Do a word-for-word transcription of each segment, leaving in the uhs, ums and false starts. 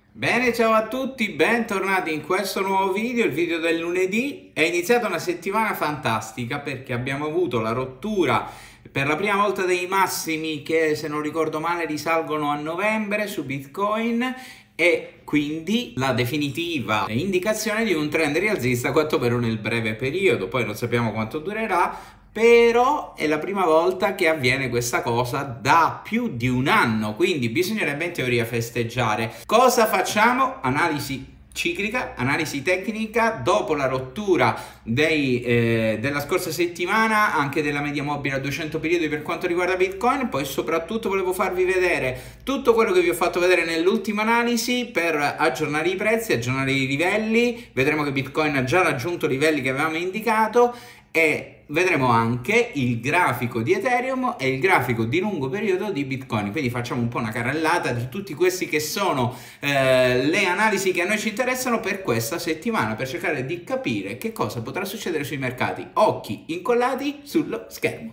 Bene, ciao a tutti, bentornati in questo nuovo video, il video del lunedì. È iniziata una settimana fantastica perché abbiamo avuto la rottura per la prima volta dei massimi che, se non ricordo male, risalgono a novembre su Bitcoin e quindi la definitiva indicazione di un trend rialzista quantomeno nel breve periodo. Poi non sappiamo quanto durerà, però è la prima volta che avviene questa cosa da più di un anno, quindi bisognerebbe in teoria festeggiare. Cosa facciamo? Analisi ciclica, analisi tecnica. Dopo la rottura dei, eh, della scorsa settimana, anche della media mobile a duecento periodi per quanto riguarda Bitcoin. Poi soprattutto volevo farvi vedere tutto quello che vi ho fatto vedere nell'ultima analisi per aggiornare i prezzi, aggiornare i livelli. Vedremo che Bitcoin ha già raggiunto i livelli che avevamo indicato e vedremo anche il grafico di Ethereum e il grafico di lungo periodo di Bitcoin. Quindi facciamo un po' una carrellata di tutti questi che sono eh, le analisi che a noi ci interessano per questa settimana, per cercare di capire che cosa potrà succedere sui mercati. Occhi incollati sullo schermo.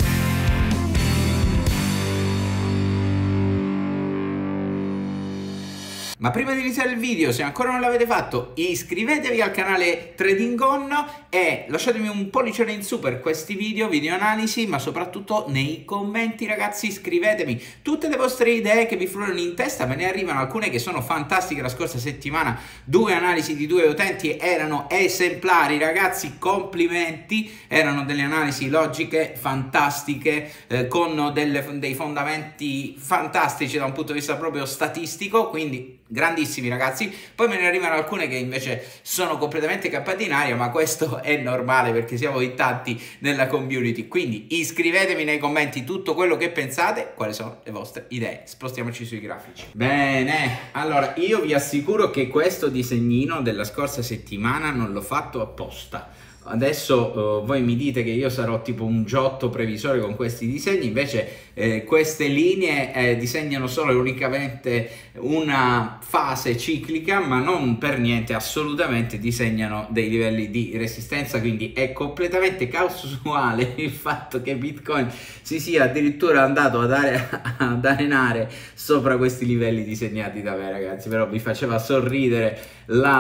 Ma prima di iniziare il video, se ancora non l'avete fatto, iscrivetevi al canale Trading On e lasciatemi un pollicione in su per questi video, video analisi, ma soprattutto nei commenti, ragazzi, scrivetemi tutte le vostre idee che vi frullano in testa. Me ne arrivano alcune che sono fantastiche. La scorsa settimana due analisi di due utenti erano esemplari, ragazzi, complimenti, erano delle analisi logiche fantastiche, eh, con delle, dei fondamenti fantastici da un punto di vista proprio statistico, quindi grandissimi, ragazzi. Poi me ne arrivano alcune che invece sono completamente cappate in aria, ma questo è normale perché siamo in tanti nella community. Quindi iscrivetemi nei commenti tutto quello che pensate, quali sono le vostre idee. Spostiamoci sui grafici. Bene, allora io vi assicuro che questo disegnino della scorsa settimana non l'ho fatto apposta. Adesso uh, voi mi dite che io sarò tipo un giotto previsore con questi disegni, invece eh, queste linee eh, disegnano solo e unicamente una fase ciclica, ma non per niente, assolutamente disegnano dei livelli di resistenza, quindi è completamente casuale il fatto che Bitcoin si sia addirittura andato ad, are ad arenare sopra questi livelli disegnati da me, ragazzi. Però vi faceva sorridere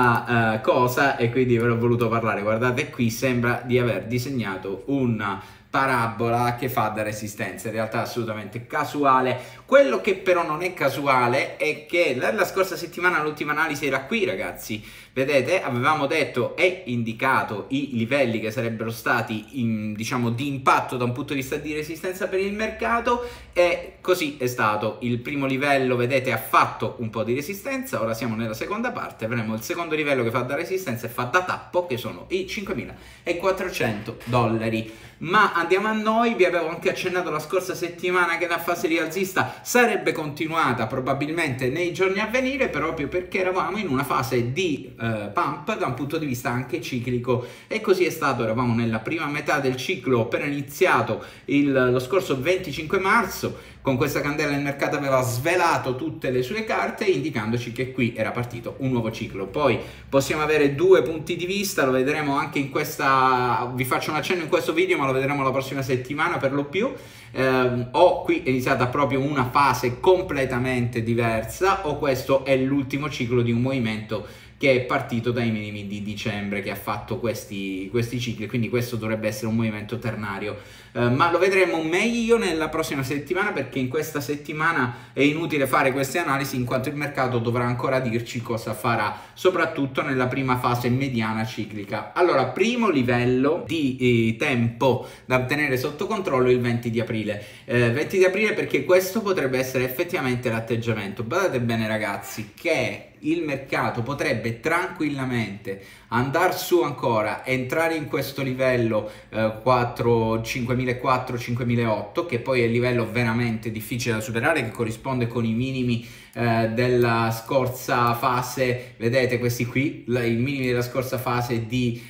la uh, cosa e quindi ve l'ho voluto parlare. Guardate qui, sembra di aver disegnato una parabola che fa da resistenza, in realtà è assolutamente casuale. Quello che però non è casuale è che la, la scorsa settimana l'ultima analisi era qui, ragazzi, vedete, avevamo detto e indicato i livelli che sarebbero stati in, diciamo, di impatto da un punto di vista di resistenza per il mercato, e così è stato. Il primo livello, vedete, ha fatto un po' di resistenza, ora siamo nella seconda parte, avremo il secondo livello che fa da resistenza e fa da tappo, che sono i cinquemilaquattrocento dollari. Ma andiamo a noi. Vi avevo anche accennato la scorsa settimana che la fase rialzista sarebbe continuata probabilmente nei giorni a venire, proprio perché eravamo in una fase di eh, pump da un punto di vista anche ciclico, e così è stato. Eravamo nella prima metà del ciclo appena iniziato il, lo scorso venticinque marzo. Con questa candela il mercato aveva svelato tutte le sue carte, indicandoci che qui era partito un nuovo ciclo. Poi possiamo avere due punti di vista, lo vedremo anche in questa, vi faccio un accenno in questo video, ma lo vedremo la prossima settimana per lo più. Eh, o qui è iniziata proprio una fase completamente diversa, o questo è l'ultimo ciclo di un movimento che è partito dai minimi di dicembre, che ha fatto questi, questi cicli, quindi questo dovrebbe essere un movimento ternario. Uh, ma lo vedremo meglio nella prossima settimana, perché in questa settimana è inutile fare queste analisi in quanto il mercato dovrà ancora dirci cosa farà, soprattutto nella prima fase mediana ciclica. Allora, primo livello di eh, tempo da tenere sotto controllo il venti di aprile. Eh, venti di aprile, perché questo potrebbe essere effettivamente l'atteggiamento. Badate bene, ragazzi, che il mercato potrebbe tranquillamente andare su ancora, entrare in questo livello eh, cinquemilaquattrocento cinquemilaottocento, che poi è il livello veramente difficile da superare, che corrisponde con i minimi eh, della scorsa fase. Vedete questi qui, la, i minimi della scorsa fase di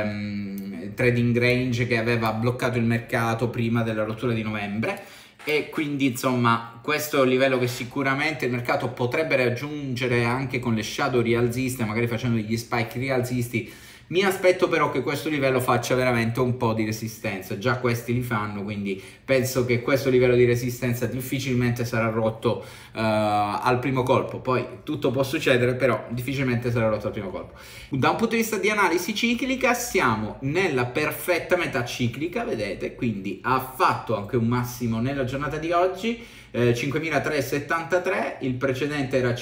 ehm, trading range che aveva bloccato il mercato prima della rottura di novembre. E quindi insomma questo è un livello che sicuramente il mercato potrebbe raggiungere anche con le shadow rialziste, magari facendo degli spike rialzisti Mi aspetto però che questo livello faccia veramente un po' di resistenza, già questi li fanno, quindi penso che questo livello di resistenza difficilmente sarà rotto uh, al primo colpo. Poi tutto può succedere, però difficilmente sarà rotto al primo colpo. Da un punto di vista di analisi ciclica siamo nella perfetta metà ciclica, vedete, quindi ha fatto anche un massimo nella giornata di oggi, eh, cinquemilatrecentosettantatré, il precedente era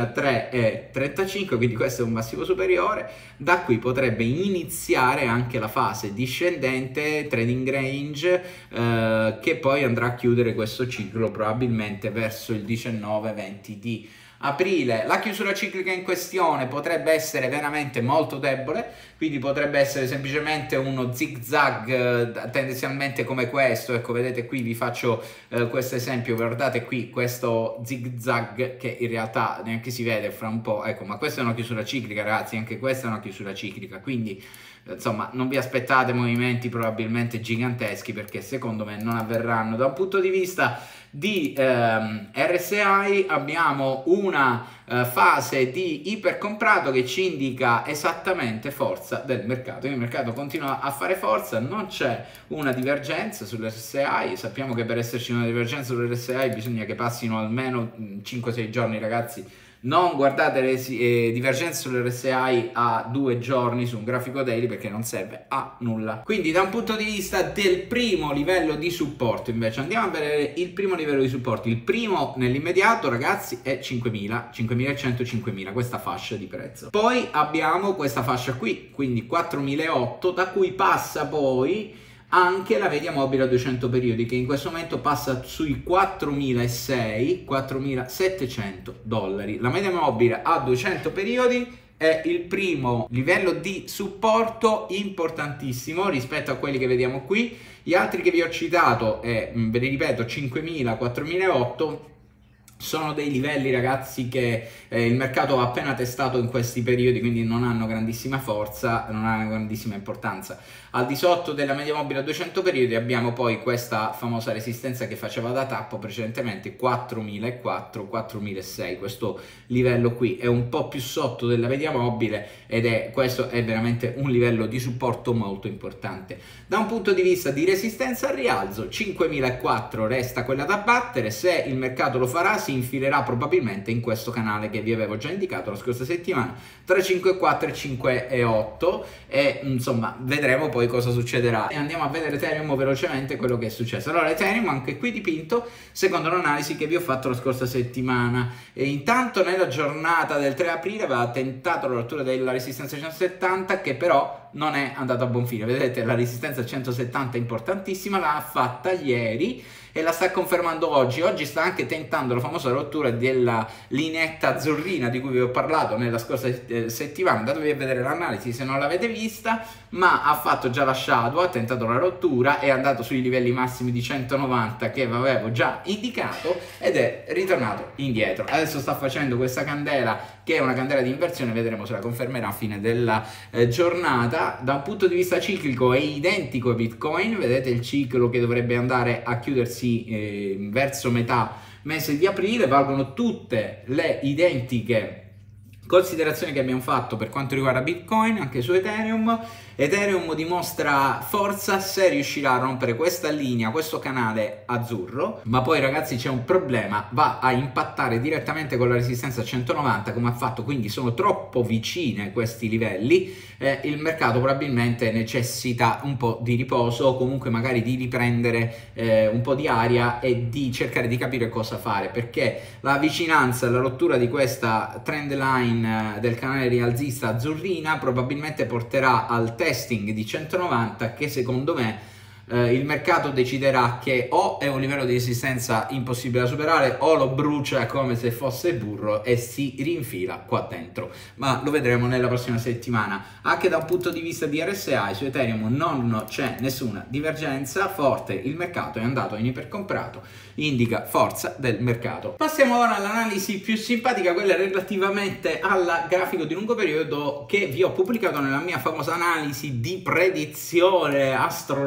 cinquemilatrecentotrentacinque, quindi questo è un massimo superiore. Da qui potrebbe iniziare anche la fase discendente, trading range, eh, che poi andrà a chiudere questo ciclo probabilmente verso il diciannove venti di aprile. La chiusura ciclica in questione potrebbe essere veramente molto debole, quindi potrebbe essere semplicemente uno zig zag eh, tendenzialmente come questo. Ecco, vedete qui, vi faccio eh, questo esempio, guardate qui questo zig zag che in realtà neanche si vede fra un po', ecco, ma questa è una chiusura ciclica, ragazzi, anche questa è una chiusura ciclica, quindi insomma non vi aspettate movimenti probabilmente giganteschi, perché secondo me non avverranno. Da un punto di vista di ehm, R S I abbiamo una eh, fase di ipercomprato che ci indica esattamente forza del mercato. Il mercato continua a fare forza, non c'è una divergenza sull'R S I. Sappiamo che per esserci una divergenza sull'R S I bisogna che passino almeno cinque sei giorni, ragazzi. Non guardate le eh, divergenze sull'R S I a due giorni su un grafico daily, perché non serve a nulla. Quindi da un punto di vista del primo livello di supporto invece andiamo a vedere il primo livello di supporto. Il primo nell'immediato, ragazzi, è cinquemila, cinquemilacento, cinquemila, questa fascia di prezzo. Poi abbiamo questa fascia qui, quindi quattromilaottocento, da cui passa poi anche la media mobile a duecento periodi, che in questo momento passa sui quattromilaseicento, quattromilasettecento dollari. La media mobile a duecento periodi è il primo livello di supporto importantissimo rispetto a quelli che vediamo qui. Gli altri che vi ho citato, eh, ve li ripeto, cinquemila, quattromilaottocento, sono dei livelli, ragazzi, che eh, il mercato ha appena testato in questi periodi, quindi non hanno grandissima forza, non hanno grandissima importanza. Al di sotto della media mobile a duecento periodi abbiamo poi questa famosa resistenza che faceva da tappo precedentemente, quattromilaquattrocento, quattromilaseicento. Questo livello qui è un po' più sotto della media mobile ed è questo è veramente un livello di supporto molto importante. Da un punto di vista di resistenza al rialzo, cinquemilaquattrocento resta quella da battere. Se il mercato lo farà si infilerà probabilmente in questo canale che vi avevo già indicato la scorsa settimana, tra cinque virgola quattro e cinque virgola otto, e insomma vedremo poi cosa succederà. E andiamo a vedere Ethereum velocemente quello che è successo. Allora, Ethereum anche qui dipinto secondo l'analisi che vi ho fatto la scorsa settimana, e intanto nella giornata del tre aprile aveva tentato la rottura della resistenza centosettanta, che però non è andata a buon fine. Vedete, la resistenza centosettanta è importantissima, l'ha fatta ieri e la sta confermando oggi. Oggi sta anche tentando la famosa rottura della lineetta azzurrina di cui vi ho parlato nella scorsa eh, settimana. Andatevi a vedere l'analisi se non l'avete vista, ma ha fatto già la shadow, ha tentato la rottura, è andato sui livelli massimi di centonovanta che vi avevo già indicato ed è ritornato indietro. Adesso sta facendo questa candela che è una candela di inversione, vedremo se la confermerà a fine della eh, giornata. Da un punto di vista ciclico è identico a Bitcoin, vedete il ciclo che dovrebbe andare a chiudersi eh, verso metà mese di aprile. Valgono tutte le identiche considerazioni che abbiamo fatto per quanto riguarda Bitcoin anche su Ethereum. Ethereum dimostra forza se riuscirà a rompere questa linea, questo canale azzurro, ma poi, ragazzi, c'è un problema: va a impattare direttamente con la resistenza centonovanta come ha fatto, quindi sono troppo vicine questi livelli. Eh, il mercato probabilmente necessita un po' di riposo, o comunque magari di riprendere eh, un po' di aria e di cercare di capire cosa fare, perché la vicinanza, la rottura di questa trend line eh, del canale rialzista azzurrina probabilmente porterà al testing di centonovanta, che secondo me eh, il mercato deciderà che o è un livello di resistenza impossibile da superare o lo brucia come se fosse burro e si rinfila qua dentro, ma lo vedremo nella prossima settimana. Anche da un punto di vista di R S I su Ethereum non c'è nessuna divergenza forte, il mercato è andato in ipercomprato, indica forza del mercato. Passiamo ora all'analisi più simpatica, quella relativamente al grafico di lungo periodo che vi ho pubblicato nella mia famosa analisi di predizione astronomica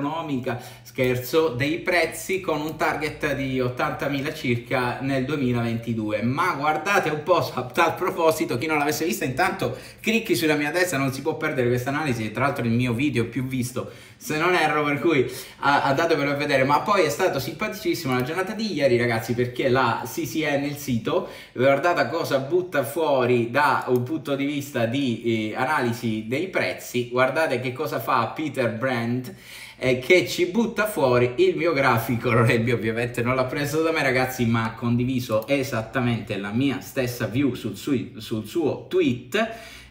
grafica, scherzo, dei prezzi con un target di ottantamila circa nel duemilaventidue. Ma guardate un po', a tal proposito, chi non l'avesse vista, intanto clicchi sulla mia destra, non si può perdere questa analisi, tra l'altro il mio video più visto se non erro, per cui andatevelo a vedere. Ma poi è stato simpaticissimo la giornata di ieri, ragazzi, perché la C C N, il sito, guardate cosa butta fuori da un punto di vista di eh, analisi dei prezzi. Guardate che cosa fa Peter Brand, eh, che ci butta fuori il mio grafico. Lorebbio ovviamente non l'ha preso da me, ragazzi, ma ha condiviso esattamente la mia stessa view sul suo, sul suo tweet,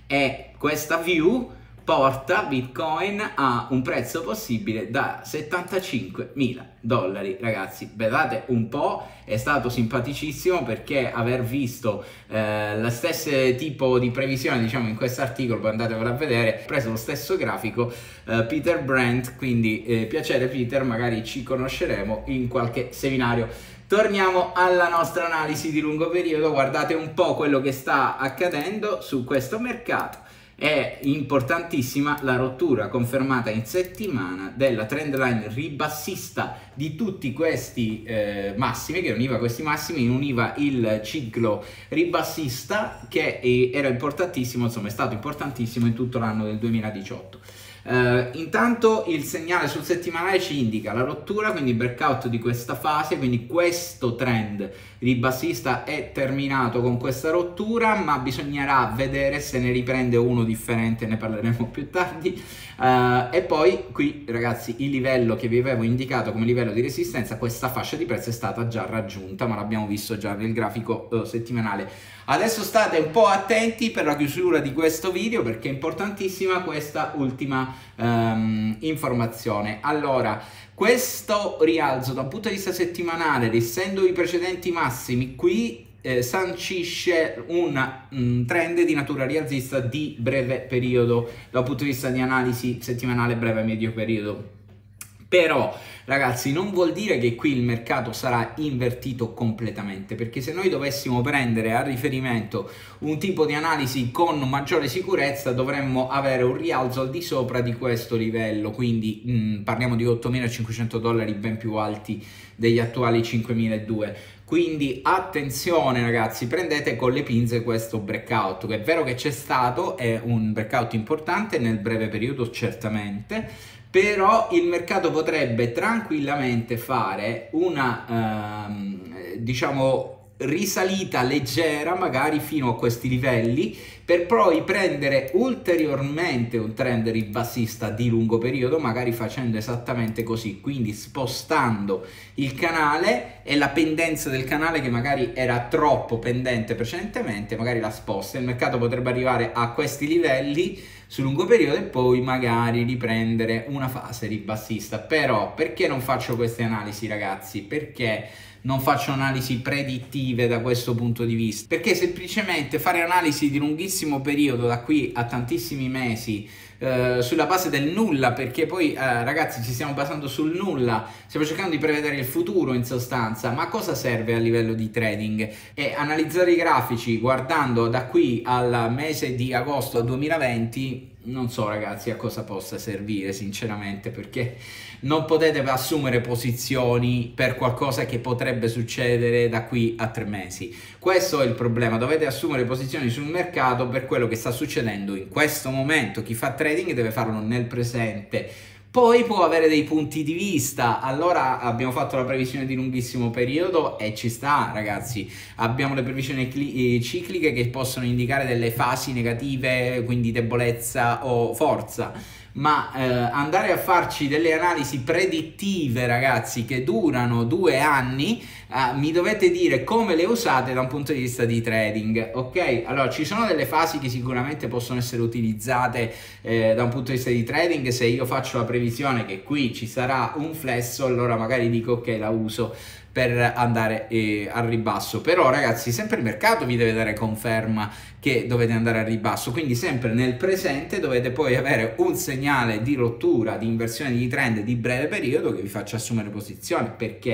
e questa view porta Bitcoin a un prezzo possibile da settantacinquemila dollari, ragazzi. Vedete un po', è stato simpaticissimo perché aver visto eh, lo stesso tipo di previsione, diciamo, in questo articolo, poi andatevelo a vedere, ho preso lo stesso grafico, eh, Peter Brand, quindi eh, piacere Peter, magari ci conosceremo in qualche seminario. Torniamo alla nostra analisi di lungo periodo. Guardate un po' quello che sta accadendo su questo mercato. È importantissima la rottura confermata in settimana della trendline ribassista di tutti questi eh, massimi, che univa questi massimi, univa il ciclo ribassista che era importantissimo, insomma è stato importantissimo in tutto l'anno del duemiladiciotto. Uh, intanto il segnale sul settimanale ci indica la rottura, quindi breakout di questa fase, quindi questo trend ribassista è terminato con questa rottura, ma bisognerà vedere se ne riprende uno differente, ne parleremo più tardi. Uh, e poi qui, ragazzi, il livello che vi avevo indicato come livello di resistenza, questa fascia di prezzo è stata già raggiunta, ma l'abbiamo visto già nel grafico uh, settimanale. Adesso state un po' attenti per la chiusura di questo video, perché è importantissima questa ultima um, informazione. Allora, questo rialzo da un punto di vista settimanale, essendo i precedenti massimi, qui eh, sancisce un, un trend di natura rialzista di breve periodo, da un punto di vista di analisi settimanale breve e medio periodo. Però, ragazzi, non vuol dire che qui il mercato sarà invertito completamente, perché se noi dovessimo prendere a riferimento un tipo di analisi con maggiore sicurezza, dovremmo avere un rialzo al di sopra di questo livello, quindi mh, parliamo di ottomilacinquecento dollari, ben più alti degli attuali cinquemiladuecento. Quindi attenzione, ragazzi, prendete con le pinze questo breakout, che è vero che c'è stato, è un breakout importante nel breve periodo certamente, però il mercato potrebbe tranquillamente fare una ehm, diciamo risalita leggera magari fino a questi livelli, per poi prendere ulteriormente un trend ribassista di lungo periodo, magari facendo esattamente così, quindi spostando il canale e la pendenza del canale, che magari era troppo pendente precedentemente, magari la sposta. Il mercato potrebbe arrivare a questi livelli sul lungo periodo e poi magari riprendere una fase ribassista. Però perché non faccio queste analisi, ragazzi? Perché non faccio analisi predittive da questo punto di vista? Perché semplicemente fare analisi di lunghissimo periodo, da qui a tantissimi mesi, eh, sulla base del nulla, perché poi eh, ragazzi ci stiamo basando sul nulla, stiamo cercando di prevedere il futuro in sostanza, ma a cosa serve a livello di trading? E analizzare i grafici guardando da qui al mese di agosto duemilaventi, non so, ragazzi, a cosa possa servire sinceramente, perché non potete assumere posizioni per qualcosa che potrebbe succedere da qui a tre mesi. Questo è il problema, dovete assumere posizioni sul mercato per quello che sta succedendo in questo momento. Chi fa trading deve farlo nel presente, poi può avere dei punti di vista. Allora abbiamo fatto la previsione di lunghissimo periodo e ci sta, ragazzi, abbiamo le previsioni cicliche che possono indicare delle fasi negative, quindi debolezza o forza, ma eh, andare a farci delle analisi predittive, ragazzi, che durano due anni, eh, mi dovete dire come le usate da un punto di vista di trading, ok? Allora, ci sono delle fasi che sicuramente possono essere utilizzate eh, da un punto di vista di trading. Se io faccio la previsione che qui ci sarà un flesso, allora magari dico ok, la uso per andare eh, al ribasso. Però, ragazzi, sempre il mercato vi deve dare conferma che dovete andare al ribasso, quindi sempre nel presente dovete poi avere un segnale di rottura, di inversione di trend di breve periodo che vi faccia assumere posizione, perché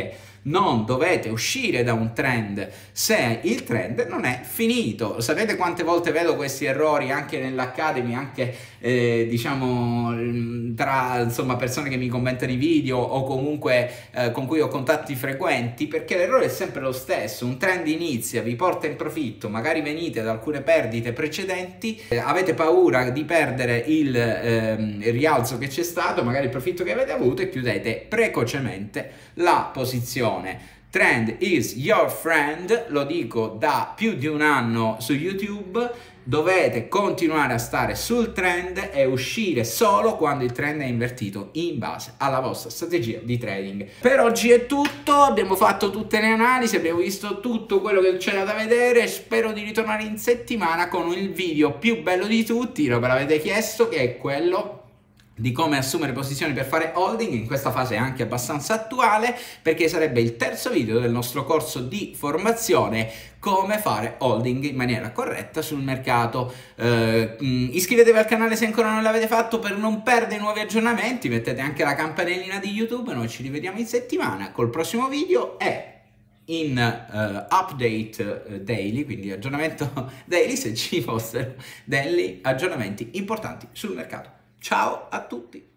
non dovete uscire da un trend se il trend non è finito. Sapete quante volte vedo questi errori anche nell'Academy, anche eh, diciamo tra insomma persone che mi commentano i video o comunque eh, con cui ho contatti frequenti, perché l'errore è sempre lo stesso. Un trend inizia, vi porta in profitto, magari venite da alcune perdite precedenti, eh, avete paura di perdere il, ehm, il rialzo che c'è stato, magari il profitto che avete avuto, e chiudete precocemente la posizione. Trend is your friend, lo dico da più di un anno su YouTube. Dovete continuare a stare sul trend e uscire solo quando il trend è invertito in base alla vostra strategia di trading. Per oggi è tutto, abbiamo fatto tutte le analisi, abbiamo visto tutto quello che c'era da vedere. Spero di ritornare in settimana con il video più bello di tutti, lo me l'avete chiesto, che è quello di come assumere posizioni per fare holding. In questa fase è anche abbastanza attuale, perché sarebbe il terzo video del nostro corso di formazione come fare holding in maniera corretta sul mercato. Eh, iscrivetevi al canale se ancora non l'avete fatto per non perdere nuovi aggiornamenti, mettete anche la campanellina di YouTube. Noi ci rivediamo in settimana col prossimo video e in uh, update uh, daily, quindi aggiornamento daily se ci fossero degli aggiornamenti importanti sul mercato. Ciao a tutti!